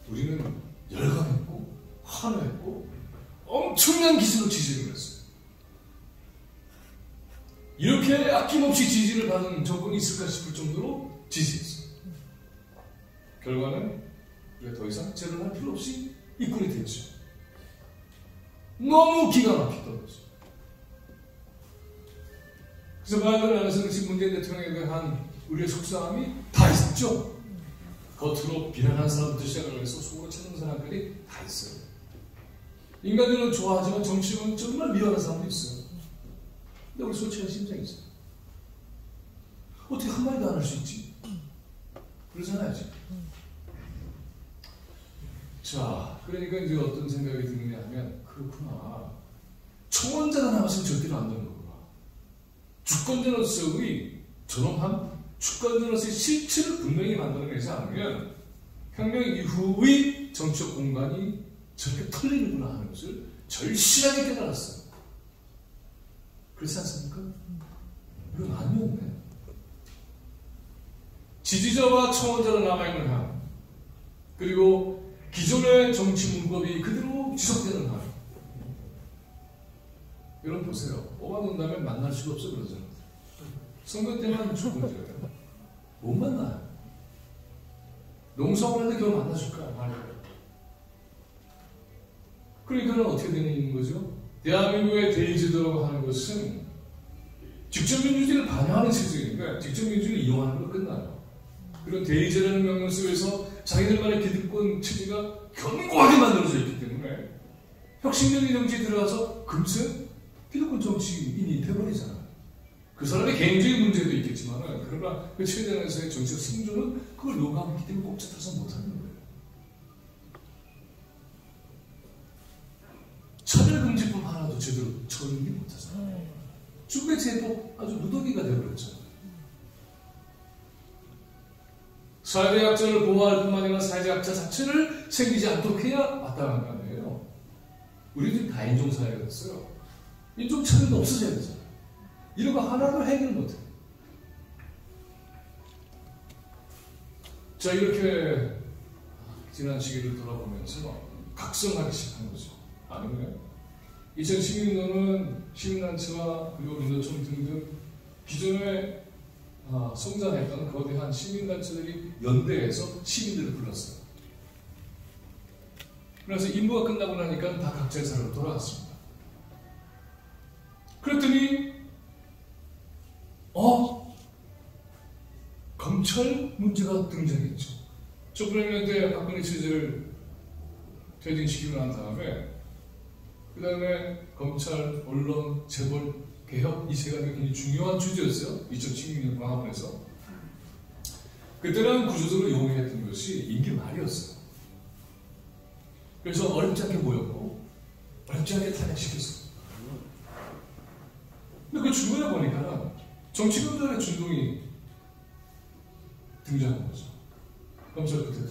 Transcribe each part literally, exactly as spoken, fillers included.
우리는 열광했고 환호했고 엄청난 기술로 지지를 했어요. 이렇게 아낌없이 지지를 받은 정권이 있을까 싶을 정도로 지지했어요. 결과는 우리가 더 이상 재론할 필요 없이 입군이 됐죠. 너무 기가 막혔던 거죠. 그래서 바이든 안에서는 지금 문재인 대통령에 대한 우리의 속상함이 다 있었죠. 겉으로 비난하는 사람부터 시작을 해서 속으로 찾는 사람들이 다 있어요. 인간들은 좋아하지만 정치는 정말 미워하는 사람도 있어요. 근데 우리 솔직한 심정이 있어요. 어떻게 한마디도 안 할 수 있지? 그러잖아요, 지금. 자, 그러니까 이제 어떤 생각이 드느냐 하면, 그렇구나. 청원자가 나와서는 절대로 안 되는 거구나. 주권자로서의 존엄함, 주권자로서의 실체를 분명히 만들어내지 않으면 혁명 이후의 정치적 공간이 저렇게 털리는구나 하는 것을 절실하게 깨달았어요. 그렇지 않습니까? 이건 아니었네. 지지자와 청원자로 남아있는 한, 그리고 기존의 정치 문법이 그대로 지속되는 한. 여러분 보세요. 뽑아놓는다면 만날 수가 없어 그러잖아요. 선거 때만 주권자예요. 못 만나요. 농성을 하는데 겨우 만나줄까요? 말이에요. 그러니까 어떻게 되는 거죠? 대한민국의 대의제도라고 하는 것은 직접민주주의를 반영하는 체제니까 직접민주주의를 이용하는 걸로 끝나요. 그런 대의제라는 명령 속에서 자기들만의 기득권 체제가 견고하게 만들어져 있기 때문에 혁신적인 정치에 들어가서 금세 기득권 정치인이 돼버리잖아요. 그 사람의 개인적인 문제도 있겠지만 그러나 그 체제 안에서의 정치적 생존은 그걸 요구하고 있기 때문에 꼭 잡아서 못하는 거예요. 차별금지법 하나도 제대로 처리를 못하잖아요. 중대재해법 아주 무더기가 되어버렸잖아요. 사회적 약자를 보호할 뿐만 아니라 사회적 약자 자체를 생기지 않도록 해야 마땅한 거 아니에요. 우리는 다인종 사회가 됐어요. 인종 차별도 없어져야 되잖아요. 이런 거 하나도 해결 못해요. 자, 이렇게 지난 시기를 돌아보면서 각성하기 시작한 거죠. 아니면 이천십육 년은 시민단체와 그리고 민노총 등등 기존에 아, 성장했던 거대한 시민단체들이 연대해서 시민들을 불렀어요. 그래서 임무가 끝나고 나니까 다 각자의 삶으로 돌아갔습니다. 그랬더니 어? 검찰 문제가 등장했죠. 천구백 년대 박근혜 체제를 퇴진시키고 난 다음에 그 다음에 검찰, 언론, 재벌, 개혁 이 세 가지가 굉장히 중요한 주제였어요. 이천십육 년 광화문에서. 그때는 구조적으로 용이했던 것이 임기 말이었어요. 그래서 어렵지 않게 모였고 어렵지 않게 탄핵시켰어요. 근데 그 중간에 보니까 정치권들의 준동이 등장한 거죠. 검찰 쿠데타.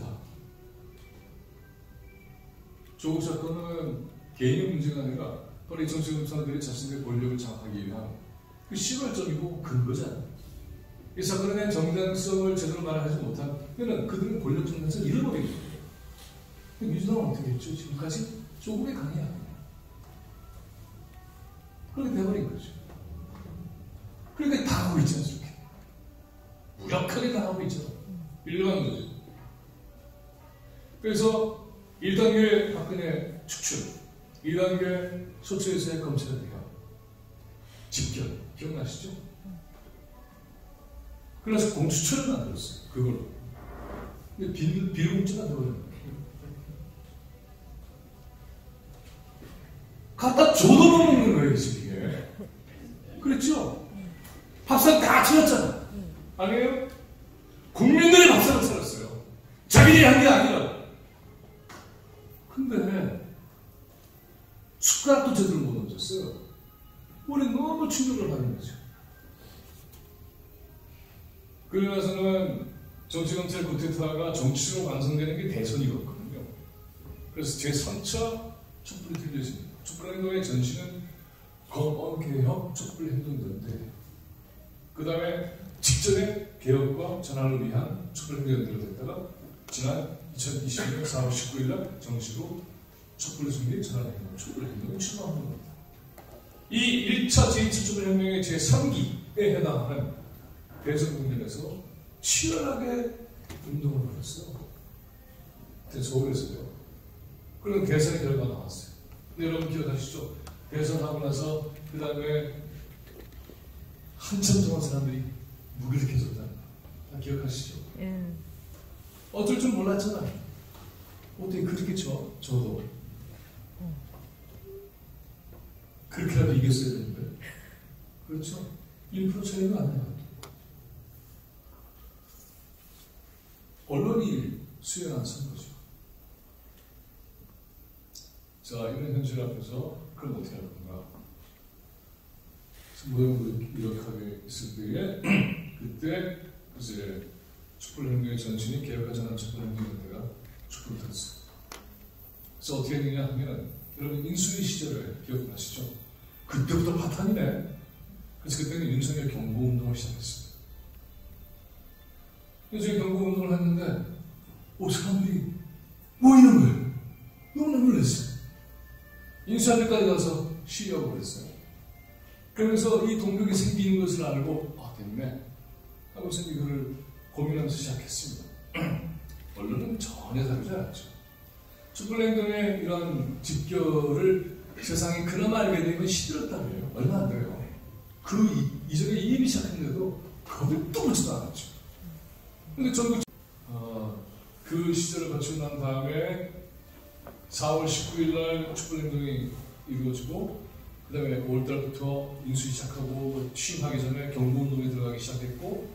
조국 사건은 개인의 문제가 아니라 바로 이 정치검사들이 자신들의 권력을 장악하기 위한 그 시발점이고 근거잖아요. 이 사건에 대한 정당성을 제대로 말하지 못한 그는 그들은 권력 정당성을 잃어버린 거예요. 민주당은 어떻게 했죠? 지금까지 조국의 강이야. 그렇게 돼버린 거죠. 그러니까 당하고 있지 않습니까? 무력하게 당하고 있죠. 일반 거죠. 그래서 일 단계 박근혜 축출, 이 단계 소추에서의 검찰의 개혁, 집결, 기억나시죠? 그래서 공수처를 만들었어요. 그걸로. 근데 비, 비공처가 되어버린 거예요. 갖다 줘도 먹는 거예요, 지금 이게. 그랬죠? 밥상 다 차렸잖아. 아니에요? 국민들이 밥상을 차렸어요. 자기들이 한 게 아니라. 근데 숟가락도 제대로 못 얹었어요. 우리 너무 충격을 받는 거죠. 그러고 나서는 정치검찰 쿠데타가 정치로 완성되는 게 대선이었거든요. 그래서 제삼 차 촛불이 틀려집니다. 촛불행동의 전신은 검언개혁 촛불행동연대, 그 다음에 직전에 개혁과 전환을 위한 촛불행동연대로 됐다가 지난 이천이십 년 사월 십구일 날 정식으로 촛불 승리에 전환하는 촛불 행동을 출마하는 겁니다. 이 일 차 제이 차 촛불 혁명의 제삼 기에 해당하는 대선 국면에서 치열하게 운동을 벌였어요. 서울에서요. 그럼 대선의 결과가 나왔어요. 근데 여러분 기억하시죠? 대선하고 나서 그 다음에 한참 동안 사람들이 무기력해졌다는 거. 기억하시죠? 예. 어쩔 줄 몰랐잖아요. 어떻게 그렇겠죠? 저도. 그렇게라도 이겼어야 되는데. 그렇죠? 일 퍼센트 차이가 안 나요. 언론이 수행한 선거죠. 자, 이런 현실 앞에서 그럼 어떻게 할 건가? 무력무력하게 있을 때에 그때 이제 촛불혁명의 전신이 개혁과 전환 촛불혁명연대가 촛불을 들었어요. 그래서 어떻게 했느냐 하면 여러분 인수위 시절에 기억나시죠? 그때부터 파탄이네. 그래서 그때는 윤석열 경고운동을 시작했습니다. 윤석열 경고운동을 했는데 오 사람들이 뭐 이런 거예요? 너무나 놀랐어요. 인수위까지 가서 시위하고 그랬어요. 그러면서 이 동력이 생기는 것을 알고 아 됐네 하고서 이거를 고민하면서 시작했습니다. 언론은 전혀 다르지 않았죠. 촛불행동의 이런 집결을 세상이 그나마 알게 되면 시들었다며요. 얼마 안 돼요. 그 이, 이전에 이미 시작했는데도 겁을 또 보지도 않았죠. 근데 전국 어, 그 시절을 거치고 난 다음에 사월 십구일 날 촛불행동이 이루어지고 그 다음에 오월달부터 인수위 시작하고 취임하기 전에 경고운동에 들어가기 시작했고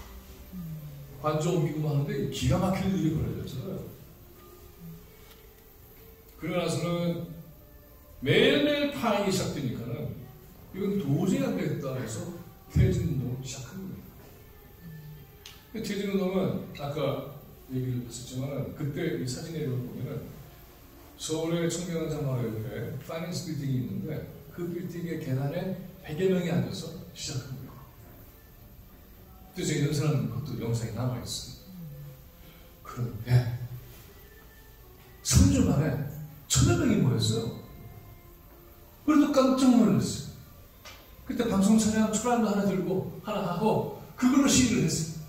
관저 옮기고 하는데 기가 막히는 일이 벌어졌잖아요. 그러고 나서는 매일매일 파행이 시작되니까는 이건 도저히 안 되겠다 해서 퇴진운동을 시작한 겁니다. 퇴진운동은 아까 얘기를 했었지만 그때 이 사진에 보면은 서울의 청계광장 옆에 파이낸스 빌딩이 있는데 그 빌딩의 계단에 백여 명이 앉아서 시작한 거예요. 그래서 연설하는 것도 영상이 남아있어요. 그런데 삼 주 만에 천여 명이 모였어요. 그래도 깜짝 놀랐어요. 그때 방송 차량 초란도 하나 들고 하나 하고 그걸로 시위를 했어요.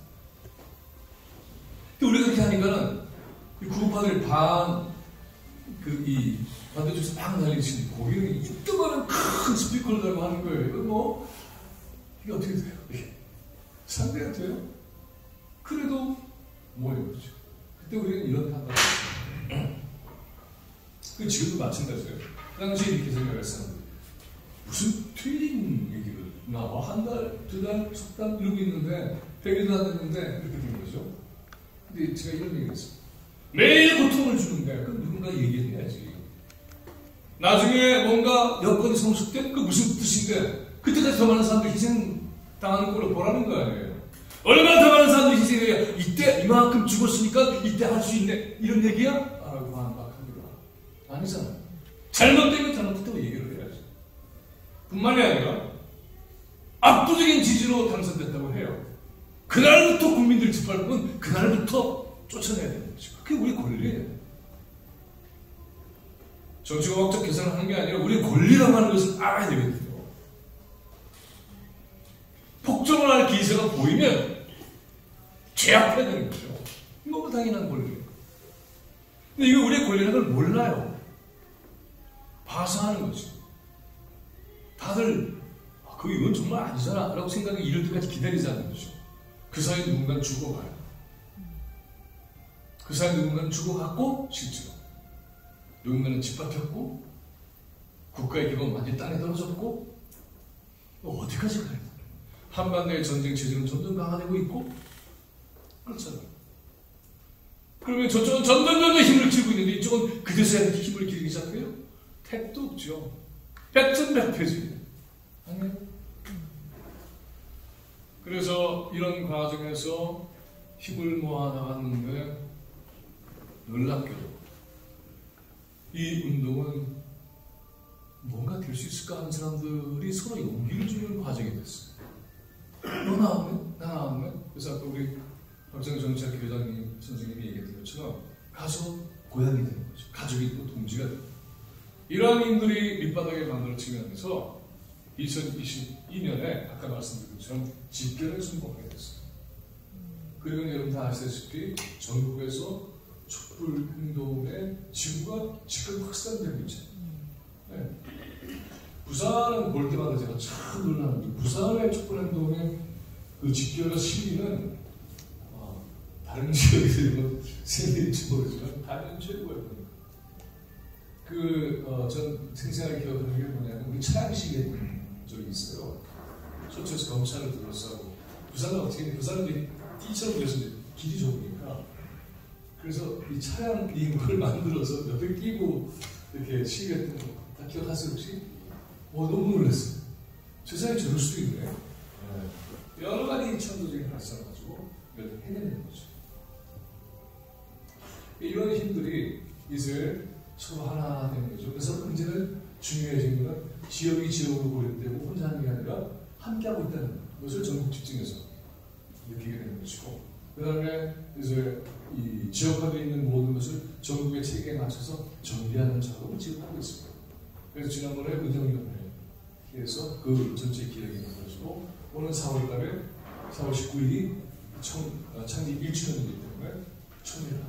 근데 우리가 그렇게 하니까는 이 구급파들 반 그 이 반대쪽에서 막 날리시니 거기는 육두만한 큰 스피커를 달고 하는 거예요. 이거 뭐 이게 어떻게 돼요? 이게 상대가 돼요? 그래도 모여보죠. 그때 우리는 이런 판단을 했어요. 그 지금도 마찬가지예요. 그 당시에 이렇게 생각했어요. 무슨 트레이닝 얘기를 나와 한 달, 두 달, 석 달 이러고 있는데 백일도 안 됐는데 이렇게 된 거죠. 근데 제가 이런 얘기를 했어요. 매일 고통을 주는데 그럼 누군가 얘기해야지. 나중에 뭔가 여건이 성숙된 그 무슨 뜻인데 그때까지 더 많은 사람들이 희생당하는 꼴을 보라는 거 아니에요. 얼마나 더 많은 사람들이 희생해야 이때 이만큼 죽었으니까 이때 할 수 있네 이런 얘기야? 아라고 반박합니다. 아니잖아. 잘못되면 잘못했다고 얘기를 해야지. 뿐만이 아니라 압도적인 지지로 당선됐다고 해요. 그날부터 국민들 짓밟으면 그날부터 쫓아내야 되는 거죠. 그게 우리 권리예요. 정치공학적 계산을 하는 게 아니라 우리 권리라고 하는 것을 알아야 되거든요. 폭정을 할 기세가 보이면 제압해야 되는 거죠. 너무 당연한 권리예요. 근데 이게 우리의 권리라는 걸 몰라요. 봐서 하는 거죠. 다들 아, 그 이건 정말 아니잖아 라고 생각이 이럴 때까지 기다리지 않는 거죠. 그 사이에 누군가는 죽어가요. 그 사이에 누군가는 죽어갔고 실제로 누군가는 짓밟혔고 국가의 기본 완전히 땅에 떨어졌고 어디까지 가요? 한반도의 전쟁 체제는 점점 강화되고 있고 그렇잖아요. 그러면 저쪽은 점점 점점 힘을 키우고 있는데 이쪽은 그제서야 힘을 기르기 시작해요? 택도 없죠. 백전백패지. 아니에요? 그래서 이런 과정에서 힘을 모아 나갔는데 놀랍게도 이 운동은 뭔가 될 수 있을까 하는 사람들이 서로 용기를 주는 과정이 됐어요. 너 나오면? 나 나오면? 그래서 아까 우리 박정희 정치학 교장님 선생님이 얘기했던 것처럼 가서 고향이 되는 거죠. 가족이 또 동지가 되는 거죠. 이러한 인들이 밑바닥에 만들어지면서 이천이십이 년에 아까 말씀드린 것처럼 집결을 선포하게 됐어요. 그리고 여러분 다 아시다시피 전국에서 촛불 행동의 지구가 지금 확산되고 있잖아요. 네. 부산은 볼 때마다 제가 참 놀라는 게 부산의 촛불 행동의 그 집결과 시위는 어, 다른 지역에서 생길지 모르지만 다른 최고예요. 그, 어, 전 생생하게 기억하는 게 뭐냐면 우리 차량 시위했던 적이 있어요. 서초에서 검찰을 둘러싸고 부산은 어떻게 부산은 띠처럼 돼서 길이 좁으니까 그래서 이 차량 이걸 만들어서 옆에 끼고 이렇게 시위했던 거 다 기억하세요 혹시? 어, 너무 놀랐어요. 세상에 저럴 수도 있네. 네. 여러 가지 천도적인 발상을 가지고 이걸 해내는 거죠. 이런 힘들이 이제 서로 하나 되는 거죠. 그래서 문제는 중요해진 것은 지역이 지역으로 고립되고 혼자 하는 게 아니라 함께하고 있다는 것을 전국 집중해서 느끼게 되는 것이고, 그 다음에 이제 이 지역화되어 있는 모든 것을 전국의 체계에 맞춰서 정비하는 작업을 지금 하고 있습니다. 그래서 지난번에 의정위원회에서 그 전체 기획이 만들어지고, 오는 사월 달에 사월 십구 일이 청, 창립 일 주년이기 때문에 총회를